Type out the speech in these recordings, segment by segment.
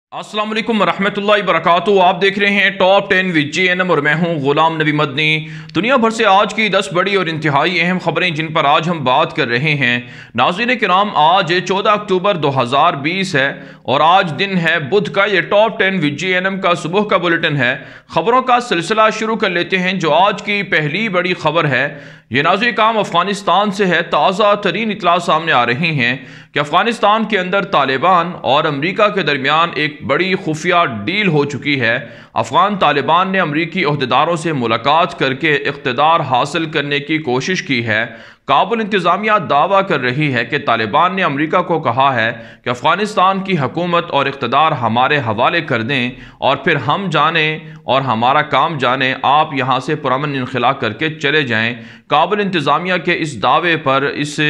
अस्सलाम वालेकुम रहमतुल्लाहि वबरकातुहू। आप देख रहे हैं टॉप 10 विद GNM और मैं हूं गुलाम नबी मदनी। दुनिया भर से आज की 10 बड़ी और इंतहाई अहम खबरें जिन पर आज हम बात कर रहे हैं। नाज़रीन किराम, आज 14 अक्टूबर 2020 है और आज दिन है बुध का। ये टॉप 10 विद GNM का सुबह का बुलेटिन है। खबरों का सिलसिला शुरू कर लेते हैं। जो आज की पहली बड़ी खबर है ये नाज़रीन काम अफगानिस्तान से है। ताज़ा तरीन इतला सामने आ रही हैं कि अफगानिस्तान के अंदर तालिबान और अमरीका के दरमियान एक बड़ी खुफिया डील हो चुकी है। अफगान तालिबान ने अमरीकी अहदेदारों से मुलाकात करके इक़्तिदार हासिल करने की कोशिश की है। काबुल इंतज़ामिया दावा कर रही है कि तालिबान ने अमरीका को कहा है कि अफ़गानिस्तान की हुकूमत और इक़्तिदार हमारे हवाले कर दें और फिर हम जानें और हमारा काम जानें, आप यहाँ से पुरअमन इनखला करके चले जाएं। काबुल इंतज़ामिया के इस दावे पर,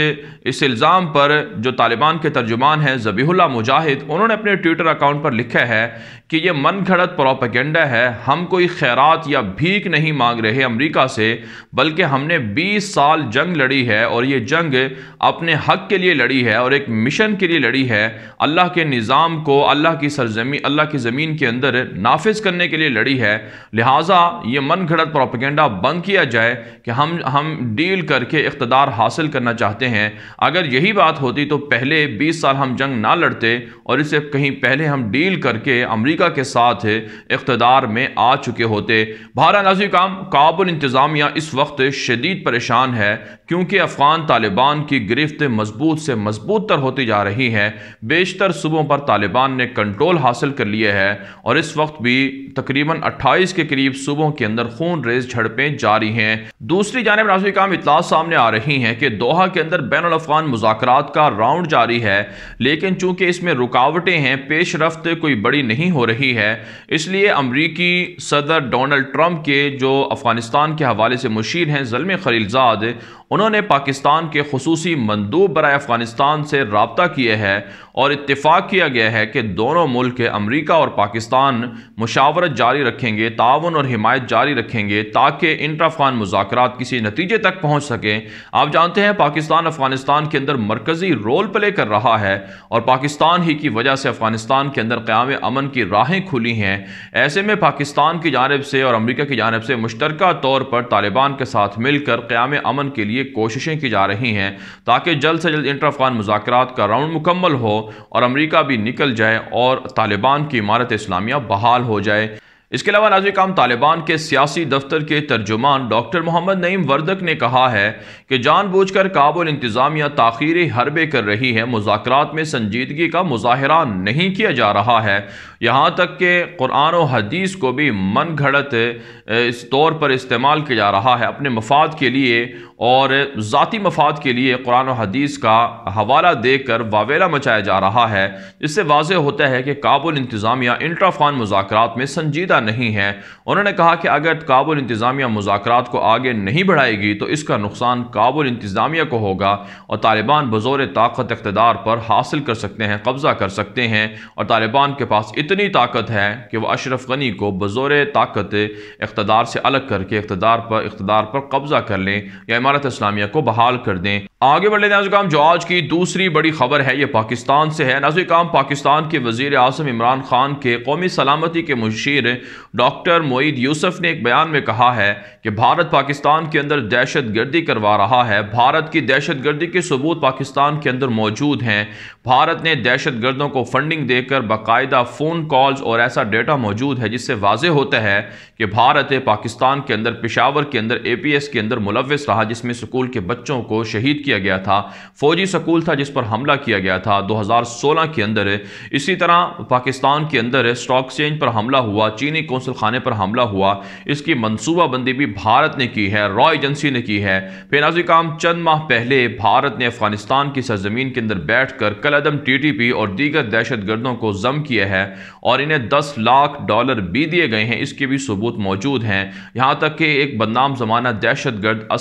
इस इल्ज़ाम पर जो तालिबान के तर्जुमान हैं ज़बीहुल्लाह मुजाहिद, उन्होंने अपने ट्विटर अकाउंट पर लिखा है कि ये मन घड़त प्रोपेगेंडा है। हम कोई खैरात या भीख नहीं मांग रहे अमरीका से, बल्कि हमने 20 साल जंग लड़ी है और ये जंग अपने हक के लिए लड़ी है और एक मिशन के लिए लड़ी है। अल्लाह के निज़ाम को अल्लाह की सरजमीन, अल्लाह की ज़मीन के अंदर नाफिज करने के लिए लड़ी है। लिहाजा ये मन घड़त प्रोपेगेंडा बंद किया जाए कि हम डील करके इक़्तिदार हासिल करना चाहते हैं। अगर यही बात होती तो पहले 20 साल हम जंग ना लड़ते और इससे कहीं पहले हम डील करके अमरीका के साथ इक़्तिदार में आ चुके होते। बहरहाल नाज़रीन काम, काबुल इंतज़ामिया इस वक्त शदीद परेशान है क्योंकि अफ़गान तालिबान की गिरफ्त मजबूत से मजबूत तर होती जा रही है। बेशतर सूबों पर तालिबान ने कंट्रोल हासिल कर लिया है और इस वक्त भी तकरीबन 28 के करीब सूबों के अंदर खून रेज झड़पें जारी हैं। दूसरी जानिब नाज़रीन काम, इत्तला सामने आ रही हैं कि दोहा के अंदर बैनुल अफ़गान मुज़ाकरात का राउंड जारी है, लेकिन चूंकि इसमें रुकावटें हैं, पेशरफ्त कोई बड़ी नहीं हो रही है, इसलिए अमरीकी सदर डोनाल्ड ट्रंप के जो अफ़गानिस्तान के हवाले से मुशीर हैं ज़ल्मे खलीलज़ाद, उन्होंने पाकिस्तान के खुसूसी मंदूब बराए अफ़गानिस्तान से रब्ता किया है और इत्तेफाक किया गया है कि दोनों मुल्क अमरीका और पाकिस्तान मुशावरत जारी रखेंगे, ताउन और हिमायत जारी रखेंगे ताकि इंटर अफ़गान मुज़ाकरात किसी नतीजे तक पहुँच सकें। आप जानते हैं पाकिस्तान अफ़गानिस्तान के अंदर मरकज़ी रोल प्ले कर रहा है और पाकिस्तान ही की वजह से अफ़गानिस्तान के अंदर क़याम अमन की राहें खुली हैं। ऐसे में पाकिस्तान की जानिब से और अमरीका की जानिब से मुश्तरका तौर पर तालिबान के साथ मिलकर क़याम अमन के लिए कोशिशें की जा रही हैं ताकि जल्द से जल्द इंटर अफ़गान मुज़ाकरात का राउंड मुकम्मल हो और अमरीका भी निकल जाए और तालिबान की इमारत इस्लामिया बहाल हो जाए। इसके अलावा नाज़रीन काम, तालिबान के सियासी दफ्तर के तर्जुमान डॉक्टर मोहम्मद नईम वर्दक ने कहा है कि जानबूझकर काबुल इंतज़ामिया ताख़ीरी हरबे कर रही है। मुज़ाकरात में संजीदगी का मुज़ाहिरा नहीं किया जा रहा है, यहाँ तक कि कुरान और हदीस को भी मन घड़त इस तौर पर इस्तेमाल किया जा रहा है अपने मफाद के लिए और ज़ाती मफाद के लिए कुरान और हदीस का हवाला देकर वावेला मचाया जा रहा है। इससे वाज़ेह होता है कि काबुल इंतज़ामिया इंटर अफ़गान मुज़ाकरात में संजीदा नहीं है। उन्होंने कहा कि अगर काबुल इंतज़ामिया मुज़ाकरात को आगे नहीं बढ़ाएगी तो इसका नुकसान काबुल इंतज़ामिया को होगा और तालिबान बज़ोर ताकत इक़्तिदार पर हासिल कर सकते हैं, कब्ज़ा कर सकते हैं और तालिबान के पास इतनी ताकत है कि वह अशरफ गनी को बज़ोर ताकत इक़्तिदार से अलग करके इक़्तिदार पर कब्ज़ा कर लें या इमारत इस्लामिया को बहाल कर दें। आगे बढ़ लेते हैं नाज़रीन काम, जो आज की दूसरी बड़ी खबर है ये पाकिस्तान से है। नाज़रीन काम, पाकिस्तान के वज़ीर आज़म इमरान खान के कौमी सलामती के मुशीर डॉक्टर मोईद यूसुफ ने एक बयान में कहा है कि भारत पाकिस्तान के अंदर दहशत गर्दी करवा रहा है। भारत की दहशत गर्दी के सबूत पाकिस्तान के अंदर मौजूद हैं। भारत ने दहशत गर्दों को फंडिंग देकर बाकायदा फ़ोन कॉल्स और ऐसा डेटा मौजूद है जिससे वाज़ेह होता है कि भारत पाकिस्तान के अंदर पेशावर के अंदर APS के अंदर मुलव्विस रहा, जिसमें स्कूल के बच्चों को शहीद किया गया था। फौजी स्कूल था जिस पर हमला किया गया था 2016 के अंदर। इसी तरह पाकिस्तान के अंदर स्टॉक एक्सचेंज पर हमला हुआ, चीनी कौंसल खाने पर हमला हुआ। इसकी मनसूबाबंदी भी भारत ने की है, रॉ एजेंसी ने की है। फिर नाज़रीन काम, चंद माह पहले भारत ने अफगानिस्तान की सरजमीन के अंदर बैठकर कलअदम TTP और दीगर दहशत गर्दों को जम किया है और इन्हें $10 लाख भी दिए गए हैं। इसके भी सबूत मौजूद हैं। यहाँ तक कि एक बदनाम जमाना दहशत गर्द असलम मच्छू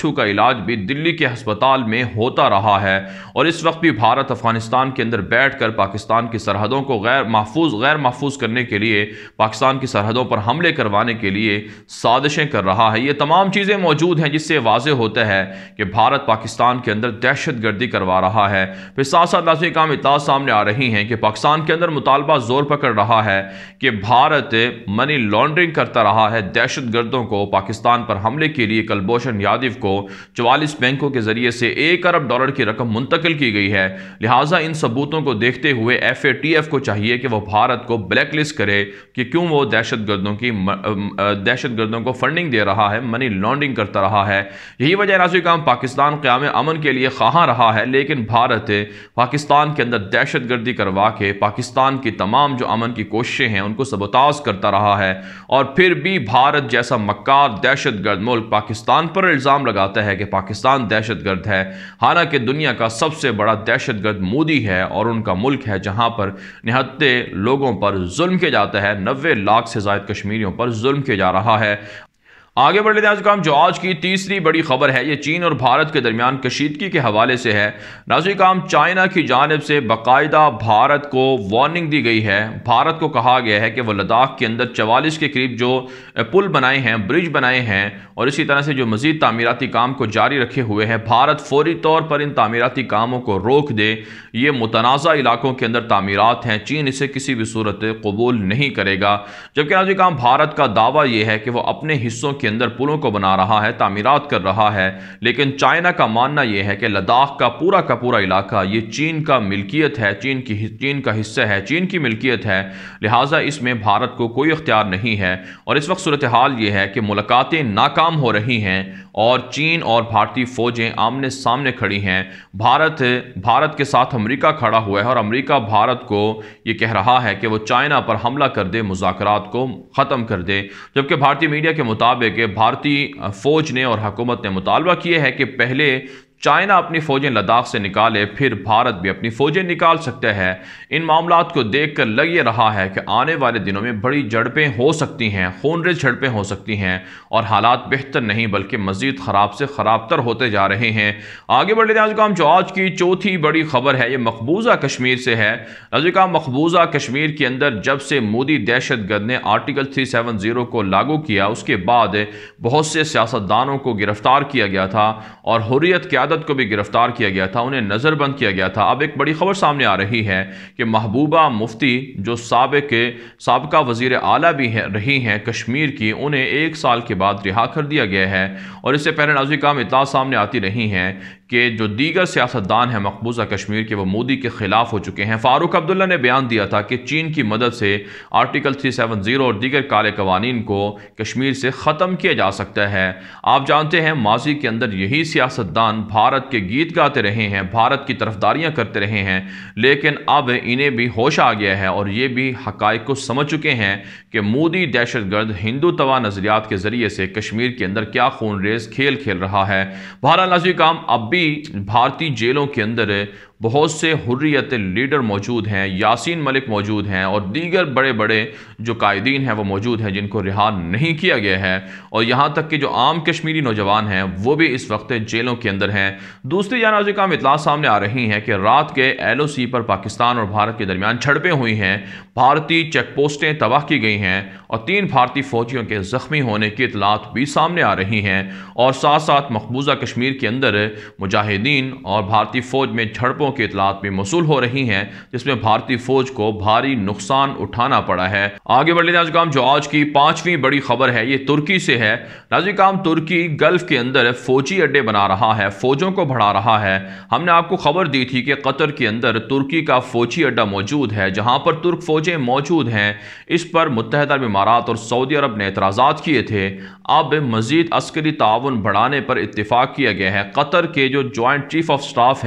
पट्टू का इलाज भी दिल्ली के अस्पताल में होता रहा है और इस वक्त भी भारत अफगानिस्तान के अंदर बैठकर पाकिस्तान की सरहदों को गैर महफूज करने के लिए, पाकिस्तान की सरहदों पर हमले करवाने के लिए साजिशें कर रहा है। ये तमाम चीज़ें मौजूद हैं जिससे वाज़ेह होता है कि भारत पाकिस्तान के अंदर दहशत गर्दी करवा रहा है। फिर साथ साथ लाज़मी काम इत्तला सामने आ रही हैं कि पाकिस्तान के अंदर मुतालबा जोर पकड़ रहा है कि भारत मनी लॉन्ड्रिंग करता रहा है। दहशत गर्दों को पाकिस्तान पर हमले के लिए कुलभूषण यादव को 44 बैंकों के जरिए से $1 अरब की रकम मुंतकिल की गई है। लिहाजा इन सबूतों को देखते हुए FATF को चाहिए कि वह भारत को ब्लैक लिस्ट करे कि क्यों वो दहशत गर्दों को फंडिंग दे रहा है, मनी लॉन्ड्रिंग करता रहा है। यही वजह नाज़रीन काम पाकिस्तान क़याम अमन के लिए ख़्वाह रहा है, लेकिन भारत पाकिस्तान के अंदर दहशत गर्दी करवा के पाकिस्तान की तमाम जो अमन की कोशिशें हैं उनको सबोताज करता रहा है। और फिर भी भारत जैसा मक्कार दहशत गर्द मुल्क पाकिस्तान पर इल्ज़ाम लगाता है कि पाकिस्तान दहशत गर्द है, हालांकि दुनिया का सबसे बड़ा दहशत गर्द मोदी है और उनका मुल्क है जहां पर निहत्ते लोगों पर जुल्म किया जाता है। 90 लाख से ज़ायद कश्मीरियों पर जुल्म किया जा रहा है। आगे बढ़ लेते हैं काम जो आज की तीसरी बड़ी खबर है, ये चीन और भारत के दरमियान कशीदगी के हवाले से है। नाज़रीन काम चाइना की जानिब से बाकायदा भारत को वार्निंग दी गई है। भारत को कहा गया है कि वह लद्दाख के अंदर 44 के करीब जो पुल बनाए हैं, ब्रिज बनाए हैं और इसी तरह से जो मज़ीद तामीराती काम को जारी रखे हुए हैं, भारत फौरी तौर पर इन तामीराती कामों को रोक दे। ये मुतनाज़ा इलाकों के अंदर तामीरात हैं, चीन इसे किसी भी सूरत कबूल नहीं करेगा। जबकि नाज़रीन काम भारत का दावा यह है कि वह अपने हिस्सों के अंदर पुलों को बना रहा है, तामीरात कर रहा है, लेकिन चाइना का मानना यह है कि लद्दाख का पूरा इलाका ये चीन का मिल्कियत है, चीन का हिस्सा है, चीन की मिल्कियत है। लिहाजा इसमें भारत को कोई इख्तियार नहीं है और इस वक्त सूरत हाल ये है कि मुलाकातें नाकाम हो रही हैं और चीन और भारतीय फौजें आमने सामने खड़ी हैं। भारत के साथ अमेरिका खड़ा हुआ है और अमेरिका भारत को ये कह रहा है कि वो चाइना पर हमला कर दे, मुज़ाकरात को ख़त्म कर दे। जबकि भारतीय मीडिया के मुताबिक भारतीय फौज ने और हुकूमत ने मुतालबा किया है कि पहले चाइना अपनी फौजें लद्दाख से निकाले, फिर भारत भी अपनी फौजें निकाल सकता है। इन मामलात को देखकर लग ये रहा है कि आने वाले दिनों में बड़ी झड़पें हो सकती हैं, खूनरेज़ झड़पें हो सकती हैं और हालात बेहतर नहीं बल्कि मज़ीद ख़राब से ख़राबतर होते जा रहे हैं। आगे बढ़ लेते हैं काम जो आज की चौथी बड़ी खबर है, ये मकबूजा कश्मीर से है। नाज़रीन मकबूजा कश्मीर के अंदर जब से मोदी दहशत गर्द ने आर्टिकल 370 को लागू किया, उसके बाद बहुत से सियासतदानों को गिरफ्तार किया गया था और हुर्रियत को भी गिरफ्तार किया गया था, उन्हें नजरबंद किया गया था। अब एक बड़ी खबर सामने आ रही है कि महबूबा मुफ्ती जो साबिका वजीर आला भी रही हैं कश्मीर की, उन्हें 1 साल के बाद रिहा कर दिया गया है। और इससे पहले नाज़रीन काम इत्तला सामने आती रही हैं कि जो दीगर सियासतदान हैं मकबूजा कश्मीर के, वो मोदी के खिलाफ हो चुके हैं। फारूक अब्दुल्ला ने बयान दिया था कि चीन की मदद से आर्टिकल 370 और दीगर काले कवानीन को कश्मीर से ख़त्म किया जा सकता है। आप जानते हैं माजी के अंदर यही सियासतदान भारत के गीत गाते रहे हैं, भारत की तरफदारियां करते रहे हैं, लेकिन अब इन्हें भी होश आ गया है और ये भी हक़ाइक़ को समझ चुके हैं कि मोदी दहशतगर्द हिंदू तवा नज़रियात के ज़रिए से कश्मीर के अंदर क्या खूनरेज़ खेल खेल रहा है। बहरहाल नाज़रीन काम अब भी भारतीय जेलों के अंदर बहुत से हुर्रियत लीडर मौजूद हैं, यासीन मलिक मौजूद हैं और दीगर बड़े बड़े जो कायदीन हैं वो मौजूद हैं जिनको रिहा नहीं किया गया है। और यहाँ तक कि जो आम कश्मीरी नौजवान हैं वो भी इस वक्त जेलों के अंदर हैं। दूसरी जानब काम इतला सामने आ रही हैं कि रात के LOC पर पाकिस्तान और भारत के दरमियान झड़पें हुई हैं, भारतीय चेक पोस्टें तबाह की गई हैं और 3 भारतीय फौजियों के जख्मी होने की इतलात भी सामने आ रही हैं। और साथ साथ मकबूजा कश्मीर के अंदर मुजाहिदीन और भारतीय फौज में झड़पों की इतलात भी मौसूल हो रही हैं, जिसमें भारतीय फौज को भारी नुकसान उठाना पड़ा है। आगे बढ़ लेते हैं जो आज की 5वीं बड़ी खबर है, ये तुर्की से है। नाज़रीन काम तुर्की गल्फ के अंदर फौजी अड्डे बना रहा है, फौजों को बढ़ा रहा है। हमने आपको खबर दी थी कि कतर के अंदर तुर्की का फौजी अड्डा मौजूद है जहां पर तुर्क फौजें मौजूद हैं। इस पर मुत्तहिदा अरब इमारात और सऊदी अरब ने एतराज़ात किए थे। अब मज़ीद अस्करी ताउन बढ़ाने पर इत्तेफाक किया गया है। कतर के जो जॉइंट चीफ ऑफ स्टाफ हैं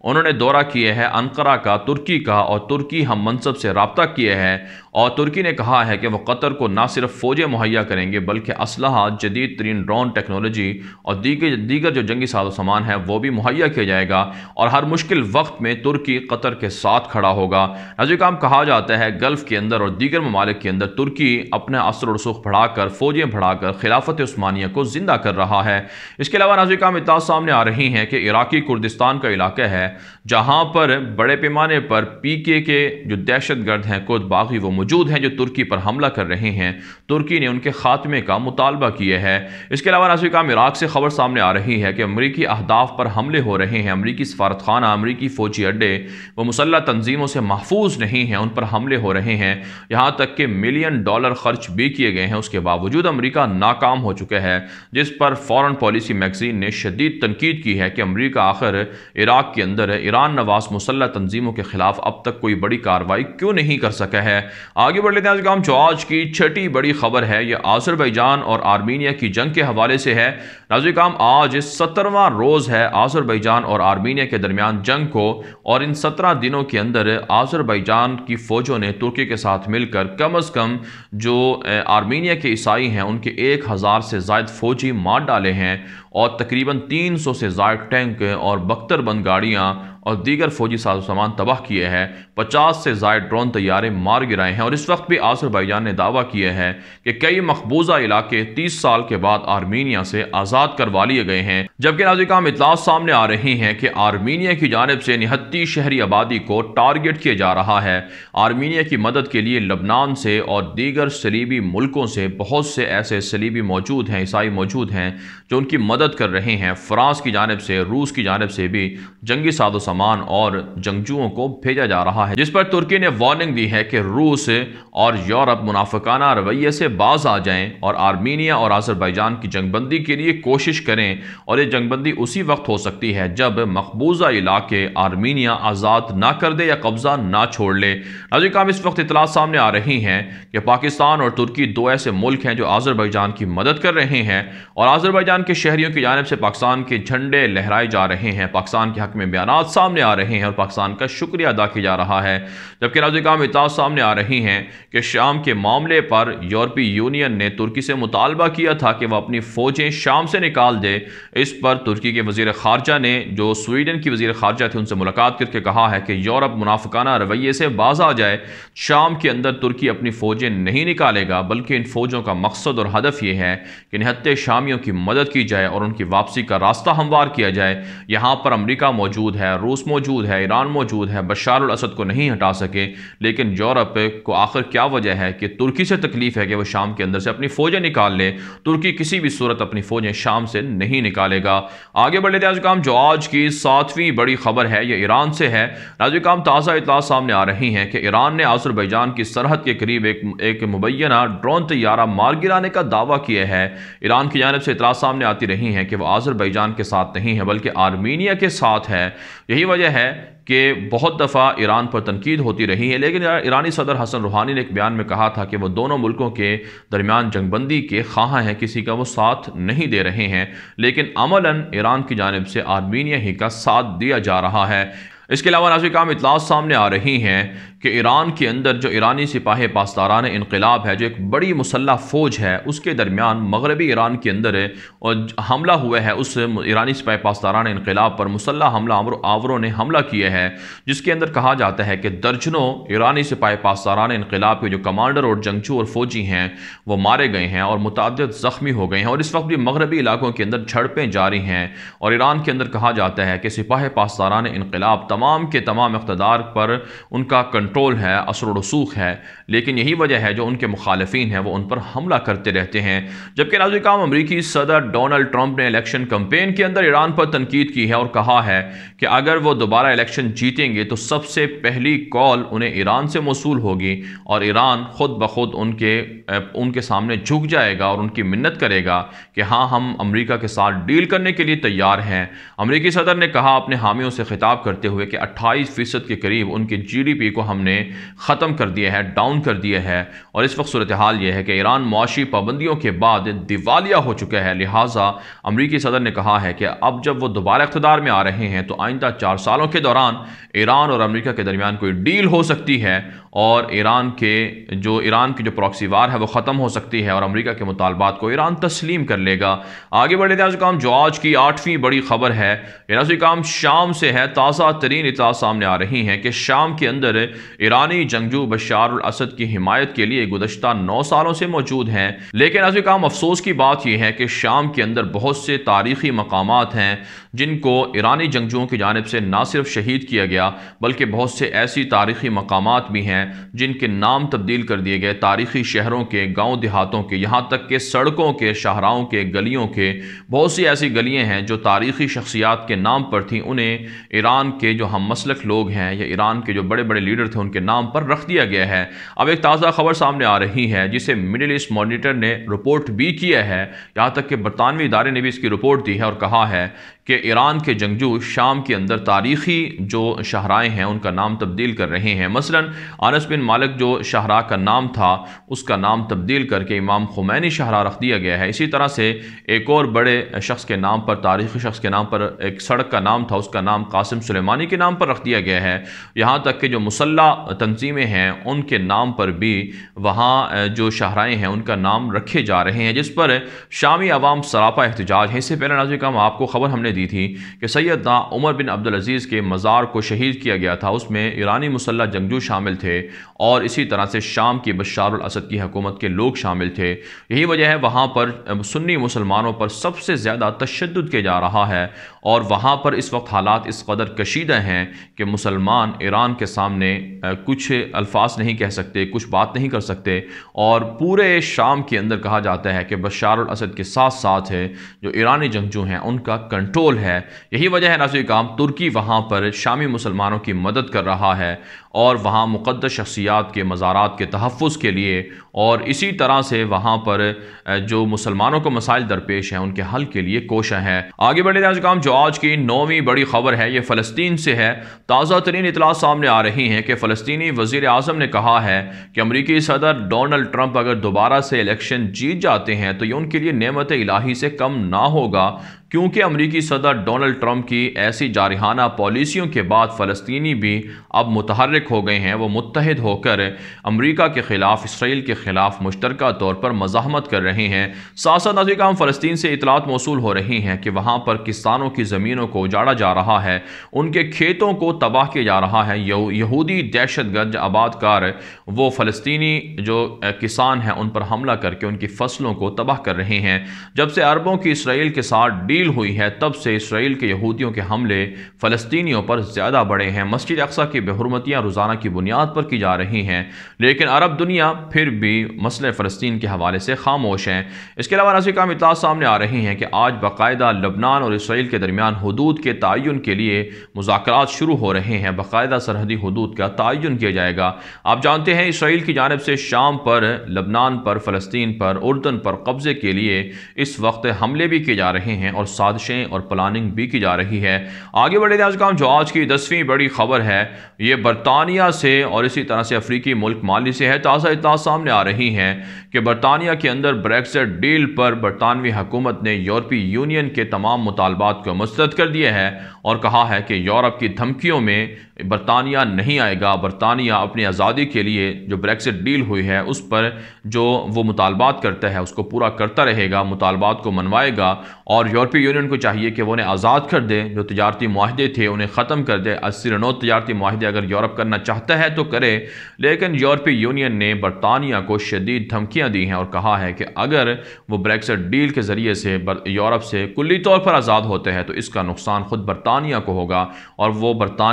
انہوں نے دورہ کیا ہے انقرہ کا، ترکی کا، اور ترکی ہم منصب سے رابطہ کیا ہے، اور ترکی نے کہا ہے کہ وہ قطر کو نہ صرف فوجیں مہیا کریں گے بلکہ اسلحہ، جدید ترین ڈرون ٹیکنالوجی اور دیگر جو جنگی ساز و سامان ہے وہ بھی مہیا کیا جائے گا، اور ہر مشکل وقت میں ترکی قطر کے ساتھ کھڑا ہوگا۔ ناظرین کرام، کہا جاتا ہے گلف کے اندر اور دیگر ممالک کے اندر ترکی اپنا اثر و رسوخ بڑھا کر، فوجیں بڑھا کر خلافت عثمانیہ کو زندہ کر رہا ہے۔ اس کے علاوہ ناظرین کرام اطلاعات سامنے آ رہی ہیں کہ عراقی کردستان کا علاقہ ہے جہاں پر بڑے پیمانے پر PK کے جو دہشت گرد ہیں، خود باغی، وہ موجود ہیں جو ترکی پر حملہ کر رہے ہیں۔ ترکی نے ان کے خاتمے کا مطالبہ کیا ہے۔ اس کے علاوہ ناظرین کرام عراق سے خبر سامنے آ رہی ہے کہ امریکی اہداف پر حملے ہو رہے ہیں، امریکی سفارتخانہ، امریکی فوجی اڈے وہ مسلح تنظیموں سے محفوظ نہیں ہیں، ان پر حملے ہو رہے ہیں، یہاں تک کہ $1 ملین خرچ بھی کیے گئے ہیں۔ اس کے باوجود امریکہ ناکام ہو چکا ہے، جس پر فارن پالیسی میگزین نے شدید تنقید کی ہے کہ امریکہ آخر عراق کے اندر ایران نواز مسلح تنظیموں کے خلاف اب تک کوئی بڑی کارروائی کیوں نہیں کر سکا ہے۔ آگے بڑھ لیتے ہیں جو آج کی چھٹی بڑی خبر ہے، یہ آذربائیجان اور آرمینیا کی جنگ کے حوالے سے ہے۔ ناظرین کرام آج 17واں روز ہے آذربائیجان اور آرمینیا کے درمیان جنگ کو، اور ان 17 دنوں کے اندر آذربائیجان کی فوجوں نے ترکی کے ساتھ مل کر کم از کم جو آرمینیا کے عیسائی ہیں ان کے 1000 سے زائد فوجی مار ڈالے ہیں، اور تقریباً 300 سے زائد ٹینک اور بختر بند گاڑیاں اور دیگر فوجی ساز و سامان تباہ کیے ہیں، 50 سے زائد ڈرون طیارے مار گرائے ہیں، اور اس وقت بھی آذربائیجان نے دعویٰ کیا ہے کہ کئی مقبوضہ علاقے 30 سال کے بعد آرمینیا سے آزاد کروا لیے گئے ہیں۔ جبکہ ناظرین کرام اطلاعات سامنے آ رہی ہیں کہ آرمینیا کی جانب سے نہتی شہری آبادی کو ٹارگٹ کیا جا رہا ہے۔ آرمینیا کی مدد کے لیے لبنان سے اور دیگر صلیبی ملکوں سے بہت سے ایسے صلیبی موجود ہیں، عیسائی موجود ہیں جو ان کی مدد کر رہے ہیں۔ فرانس کی جانب سے، روس کی جانب سے بھی جنگی ساز و سامان اور جنگجوؤں کو بھیجا جا رہا ہے، جس پر ترکی نے وارننگ دی ہے کہ روس اور یورپ منافقانہ رویے سے باز آ جائیں اور آرمینیا اور آذربائیجان کی جنگ بندی کے لیے کوشش کریں، اور یہ جنگ بندی اسی وقت ہو سکتی ہے جب مقبوضہ علاقے آرمینیا آزاد نہ کر دے یا قبضہ نہ چھوڑ لے۔ ناظرین کرام اس وقت اطلاعات سامنے آ رہی ہیں کہ پاکستان اور ترکی دو ایسے ملک ہیں جو آذربائیجان کی مدد کر رہے ہیں، اور آذربائیجان کے شہریوں کی جانب سے پاکستان کے جھنڈے لہرائے جا رہے ہیں، پاکستان کے حق میں بیانات سامنے آ رہے ہیں اور پاکستان کا شکریہ ادا کیا جا رہا ہے۔ جبکہ ناظرین کرام اطلاعات سامنے آ رہی ہیں کہ شام کے معاملے پر یورپی یونین نے ترکی سے مطالبہ کیا تھا کہ وہ اپنی فوجیں شام سے نکال دے۔ اس پر ترکی کے وزیر خارجہ نے، جو سویڈن کی وزیر خارجہ تھے، ان سے ملاقات کر کے کہا ہے کہ یورپ منافقانہ رویے سے باز آ جائے، شام کے اندر ترکی اپنی فوجیں نہیں نکالے گا، بلکہ ان فوجوں کا مقصد اور ہدف یہ ہے کہ نہتے شامیوں کی مدد کی جائے اور ان کی واپسی کا راستہ ہموار کیا جائے۔ یہاں پر امریکہ موجود ہے، روس موجود ہے، ایران موجود ہے، بشار الاسد کو نہیں ہٹا سکے، لیکن یورپ کو آخر کیا وجہ ہے کہ ترکی سے تکلیف ہے کہ وہ شام کے اندر سے اپنی فوجیں نکال لے؟ ترکی کسی بھی صورت اپنی فوجیں شام سے نہیں نکالے گا۔ آگے بڑھ لیتے ہیں ناظرین، جو آج کی 7ویں بڑی خبر ہے یہ ایران سے ہے۔ ناظرین، تازہ اطلاعات سامنے آ رہی ہیں کہ ایران نے آذربائیجان کی سرحد کے قریب ایک مبینہ ڈرون طیارہ مار گرانے کا دعویٰ کیا ہے۔ ایران کی جانب سے اطلاعات سامنے آتی رہی ہیں کہ وہ آذربائیجان کے ساتھ نہیں ہے بلکہ آرمینیا کے ساتھ ہے۔ یہی وجہ ہے کہ بہت دفعہ ایران پر تنقید ہوتی رہی ہے، لیکن ایرانی صدر حسن روحانی نے ایک بیان میں کہا تھا کہ وہ دونوں ملکوں کے درمیان جنگ بندی کے خواہاں ہیں، کسی کا وہ ساتھ نہیں دے رہے ہیں، لیکن عملاً ایران کی جانب سے آرمینیا ہی کا ساتھ دیا جا رہا ہے۔ اس کے علاوہ ناظرین کرام اطلاعات سامنے آ رہی ہیں کہ ایران کے اندر جو ایرانی سپاہ پاسداران انقلاب ہے، جو ایک بڑی مسلح فوج ہے، اس کے درمیان مغربی ایران کے اندر حملہ ہوا ہے۔ اس ایرانی سپاہ پاسداران انقلاب پر مسلح حملہ آوروں نے حملہ کیا ہے، جس کے اندر کہا جاتا ہے کہ درجنوں ایرانی سپاہ پاسداران انقلاب کے جو کمانڈر اور جنگجو اور فوجی ہیں وہ مارے گئے ہیں اور متعدد زخمی ہو گئے ہیں، اور اس وقت بھی مغربی علاقوں کے اندر جھڑپیں جاری ہیں، اور ایران کے اندر کہا جاتا ہے کہ سپاہ پاسداران انقلاب تمام کے تمام اقتدار پر ان کا کنٹرول ہے، اثر و رسوخ ہے، لیکن یہی وجہ ہے جو ان کے مخالفین ہیں وہ ان پر حملہ کرتے رہتے ہیں۔ جبکہ ناظرین کرام امریکی صدر ڈونلڈ ٹرمپ نے الیکشن کمپین کے اندر ایران پر تنقید کی ہے اور کہا ہے کہ اگر وہ دوبارہ الیکشن جیتیں گے تو سب سے پہلی کال انہیں ایران سے موصول ہوگی، اور ایران خود بخود ان کے سامنے جھک جائے گا اور ان کی منت کرے گا کہ ہاں ہم امریکہ کے ساتھ ڈیل کرنے کے لیے تیار ہیں۔ امریکی صدر نے کہا اپنے حامیوں سے خطاب کرتے ہوئے ہوئے کہ 28% کے قریب ان کے GDP کو ہم نے ختم کر دیا ہے، ڈاؤن کر دیا ہے، اور اس وقت صورتحال یہ ہے کہ ایران معاشی پابندیوں کے بعد دیوالیہ ہو چکا ہے۔ لہٰذا امریکی صدر نے کہا ہے کہ اب جب وہ دوبارہ اقتدار میں آ رہے ہیں تو آئندہ 4 سالوں کے دوران ایران اور امریکہ کے درمیان کوئی ڈیل ہو سکتی ہے، اور ایران کی جو پراکسی وار ہے وہ ختم ہو سکتی ہے، اور امریکہ کے مطالبات کو ایران تسلیم کر لے گا۔ آگے بڑھے ناظرین کام جو آج کی 8ویں بڑی خبر ہے، یہ ناظرین کام شام سے ہے۔ تازہ ترین اطلاعات سامنے آ رہی ہیں کہ شام کے اندر ایرانی جنگجو بشار الاسد کی حمایت کے لیے گزشتہ 9 سالوں سے موجود ہیں، لیکن ناظرین کام افسوس کی بات یہ ہے کہ شام کے اندر بہت سے تاریخی مقامات ہیں جن کو ایرانی جنگجوؤں کی جانب سے نہ صرف شہید کیا گیا بلکہ بہت سے ایسی تاریخی مقامات بھی ہیں جن کے نام تبدیل کر دیے گئے، تاریخی شہروں کے، گاؤں دیہاتوں کے، یہاں تک کہ سڑکوں کے، شاہراہوں کے، گلیوں کے، بہت سی ایسی گلیاں ہیں جو تاریخی شخصیات کے نام پر تھیں، انہیں ایران کے جو ہم مسلک لوگ ہیں یا ایران کے جو بڑے بڑے لیڈر تھے ان کے نام پر رکھ دیا گیا ہے۔ اب ایک تازہ خبر سامنے آ رہی ہے جسے مڈل ایسٹ مانیٹر نے رپورٹ بھی کیا ہے، یہاں تک کہ برطانوی ادارے نے بھی اس کی رپورٹ دی ہے اور کہا ہے کہ ایران کے جنگجو شام کے اندر تاریخی جو شاہراہیں ہیں ان کا نام تبدیل کر رہے ہیں۔ مثلا انس بن مالک جو شاہراہ کا نام تھا اس کا نام تبدیل کر کے امام خمینی شاہراہ رکھ دیا گیا ہے۔ اسی طرح سے ایک اور بڑے شخص کے نام پر، تاریخی شخص کے نام پر ایک سڑک کا نام تھا، اس کا نام قاسم سلیمانی کے نام پر رکھ دیا گیا ہے۔ یہاں تک کہ جو مسلح تنظیمیں ہیں ان کے نام پر بھی وہاں جو شاہراہیں ہیں ان کا نام رکھے جا رہے ہیں، جس پر شامی عوام سراپا احتجاج ہے۔ اس سے پہلے ناظرین کرام آپ کو خبر ہم نے دی تھی کہ سیدنا عمر بن عبدالعزیز کے مزار کو شہید کیا گیا تھا، اس میں ایرانی مسلح جنگجو شامل تھے اور اسی طرح سے شام کی بشار الاسد کی حکومت کے لوگ شامل تھے۔ یہی وجہ ہے وہاں پر سنی مسلمانوں پر سب سے زیادہ تشدد کیا جا رہا ہے، اور وہاں پر اس وقت حالات اس قدر کشیدہ ہیں کہ مسلمان ایران کے سامنے کچھ الفاظ نہیں کہہ سکتے، کچھ بات نہیں کر سکتے، اور پورے شام کے اندر کہا جاتا ہے کہ بشار الاسد کے ساتھ ساتھ ہے جو ایرانی جنگجو ہیں ان کا کنٹرول ہے۔ یہی وجہ ہے ناظرین کرام ترکی وہاں پر شامی مسلمانوں کی مدد کر رہا ہے اور وہاں مقدس شخصیات کے مزارات کے تحفظ کے لیے، اور اسی طرح سے وہاں پر جو مسلمانوں کو مسائل درپیش ہیں ان کے حل کے لیے کوشاں ہے۔ آگے بڑھے ناظرین کرام جو آج کی 9ویں بڑی خبر ہے یہ فلسطین سے ہے۔ تازہ ترین اطلاعات سامنے آ رہی ہیں کہ فلسطینی وزیر اعظم نے کہا ہے کہ امریکی صدر ڈونلڈ ٹرمپ اگر دوبارہ سے الیکشن جیت جاتے ہیں تو یہ ان کے لیے نعمت الہی سے کم نہ ہوگا، کیونکہ امریکی صدر ڈونلڈ ٹرمپ کی ایسی جارحانہ پالیسیوں کے بعد فلسطینی بھی اب متحرک ہو گئے ہیں، وہ متحد ہو کر امریکہ کے خلاف، اسرائیل کے خلاف مشترکہ طور پر مزاحمت کر رہے ہیں۔ ساتھ ساتھ ناظرین کرام فلسطین سے اطلاعات موصول ہو رہی ہیں کہ وہاں پر کسانوں کی زمینوں کو اجاڑا جا رہا ہے، ان کے کھیتوں کو تباہ کیا جا رہا ہے۔ یہودی دہشت گرد آباد کار وہ فلسطینی جو کسان ہیں ان پر حملہ کر کے ان کی فصلوں کو تباہ کر رہے ہیں۔ جب سے عربوں کی اسرائیل کے ساتھ ڈیل ہوئی ہے تب سے اسرائیل کے یہودیوں کے حملے فلسطینیوں پر زیادہ بڑے ہیں۔ مسجد اقصیٰ کی بے حرمتیاں روزانہ کی بنیاد پر کی جا رہی ہیں، لیکن عرب دنیا پھر بھی مسئلہ فلسطین کے حوالے سے خاموش ہیں۔ اس کے علاوہ ناظرین کرام اطلاعات سامنے آ رہی ہیں کہ آج باقاعدہ لبنان اور اسرائیل کے درمیان حدود کے تعین کے لیے مذاکرات شروع ہو رہے ہیں، باقاعدہ سرحدی حدود کا تعین کیا جائے گا۔ آپ جانتے ہیں اسرائیل کی جانب سے شام پر، لبنان پر، فلسطین پر، اردن پر قبضے کے لیے اس وقت حملے بھی کیے جا رہے ہیں اور سازشیں اور پلاننگ بھی کی جا رہی ہے۔ آگے بڑھے ناظرین کرام جو آج کی 10ویں بڑی خبر ہے یہ برطانیہ سے اور اسی طرح سے افریقی ملک مالی سے ہے۔ تازہ اطلاعات سامنے آ رہی ہیں کہ برطانیہ کے اندر بریکزٹ ڈیل پر برطانوی حکومت نے یورپی یونین کے تمام مطالبات کو مسترد کر دیا ہے اور کہا ہے کہ یورپ کی دھمکیوں میں برطانیہ نہیں آئے گا۔ برطانیہ اپنی آزادی کے لیے جو بریکزٹ ڈیل ہوئی ہے اس پر جو وہ مطالبات کرتا ہے اس کو پورا کرتا رہے گا، مطالبات کو منوائے گا، اور یورپی یونین کو چاہیے کہ وہ انہیں آزاد کر دے، جو تجارتی معاہدے تھے انہیں ختم کر دے۔ 89 تجارتی معاہدے اگر یورپ کرنا چاہتا ہے تو کرے، لیکن یورپی یونین نے برطانیہ کو شدید دھمکیاں دی ہیں اور کہا ہے کہ اگر وہ بریکزٹ ڈیل کے ذریعے سے یورپ سے کلی طور پر آزاد ہوتے ہیں تو اس کا نقصان خود برطانیہ کو ہوگا اور وہ برطانیہ کے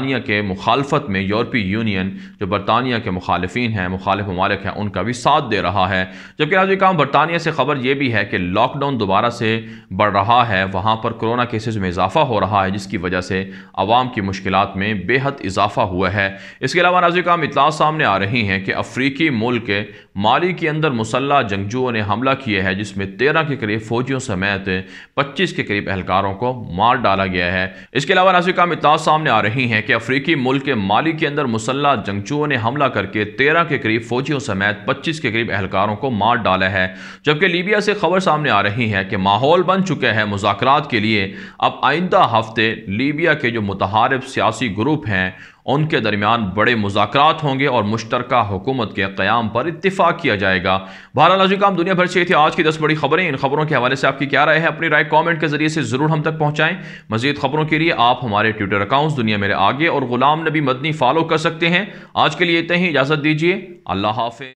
مخالفت میں یورپی یونین جو برطانیہ کے مخالفین ہیں، مخالف ممالک ہیں، ان کا بھی ساتھ دے رہا ہے۔ جبکہ ناظرین برطانیہ سے خبر یہ بھی ہے کہ لاک ڈاؤن دوبارہ سے بڑھ رہا ہے، وہاں پر کورونا کیسز میں اضافہ ہو رہا ہے، جس کی وجہ سے عوام کی مشکلات میں بے حد اضافہ ہوا ہے۔ اس کے علاوہ ناظرین اطلاعات سامنے آ رہی ہیں کہ افریقی ملک مالی کے اندر مسلح جنگجوؤں نے حملہ کیا ہے، جس میں 13 کے قریب فوجیوں سمیت 25 کے قریب اہلکاروں کو مار ڈالا گیا ہے۔ اس کے علاوہ ناظرین اطلاعات سامنے آ رہی ہیں کہ افریقی ملک مالی کے اندر مسلح جنگجوؤں نے حملہ کر کے 13 کے قریب فوجیوں سمیت 25 کے قریب اہلکاروں کو مار ڈالا ہے۔ جبکہ لیبیا سے خبر سامنے آ رہی ہے کہ ماحول بن چکے ہیں مذاکرات کے لیے۔ اب آئندہ ہفتے لیبیا کے جو متحارب سیاسی گروپ ہیں ان کے درمیان بڑے مذاکرات ہوں گے اور مشترکہ حکومت کے قیام پر اتفاق کیا جائے گا۔ بہرحال ناظرین دنیا بھر سے تھی آج کی 10 بڑی خبریں۔ ان خبروں کے حوالے سے آپ کی کیا رائے ہے؟ اپنی رائے کامنٹ کے ذریعے سے ضرور ہم تک پہنچائیں۔ مزید خبروں کے لیے آپ ہمارے ٹویٹر اکاؤنٹس دنیا میرے آگے اور غلام نبی مدنی فالو کر سکتے ہیں۔ آج کے لیے اتنا ہی، اجازت دیجیے، اللہ حافظ۔